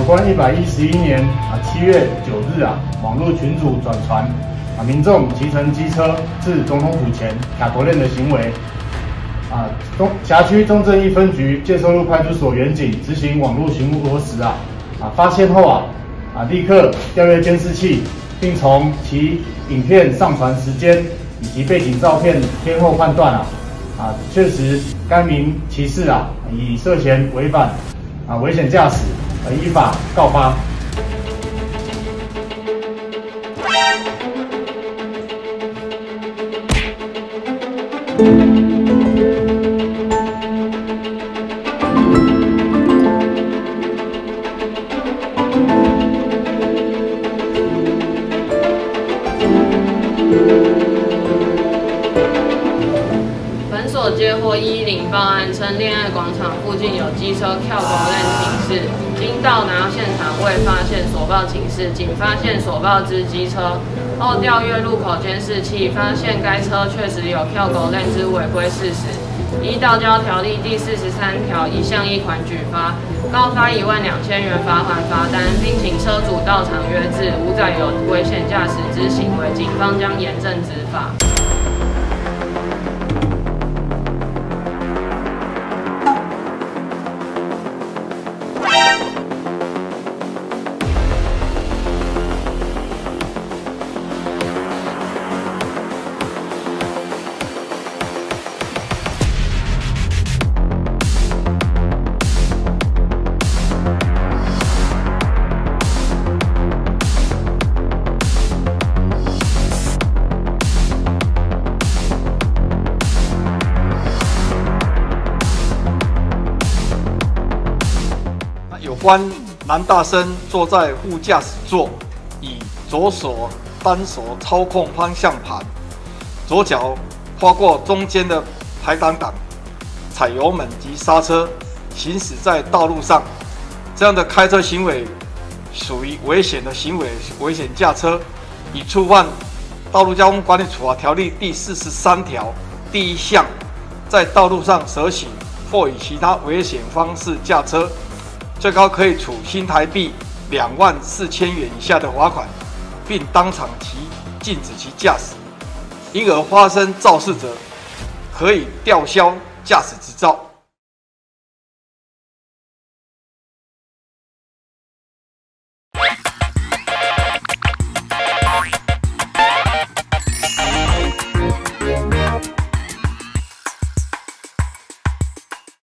关111年7月9日网络群组转传民众骑乘机车至总统府前卡国链的行为，辖区中正一分局介寿路派出所员警执行网络巡逻时发现后立刻调阅监视器，并从其影片上传时间以及背景照片天后判断确实该名骑士已涉嫌违反危险驾驶而依法告发。 本所接获110报案，称恋爱广场附近有机车跳狗链停驶，经到达现场未发现所报警示，仅发现所报之机车。后调阅路口监视器，发现该车确实有跳狗链之违规事实。依道交条例第43条1项1款举发，告发12000元罚款罚单，并请车主到场约制，无载有危险驾驶之行为，警方将严正执法。 有关男大生坐在副驾驶座，以左手单手操控方向盘，左脚跨过中间的排挡杆，踩油门及刹车，行驶在道路上，这样的开车行为属于危险的行为，危险驾车，已触犯《道路交通管理处罚条例》第43条第1项，在道路上蛇行或以其他危险方式驾车，最高可以处新台币24000元以下的罚款，并当场禁止其驾驶。因而发生肇事者，可以吊销驾驶执照。